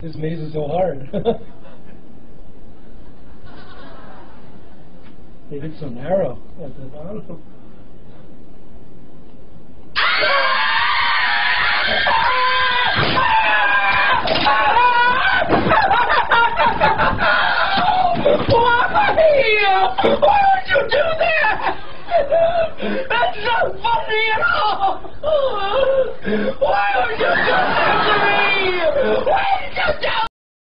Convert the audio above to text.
this maze is so hard. They get so narrow at the bottom. Why would you do that? That's not funny at all! Why would you do that to me? Why did you do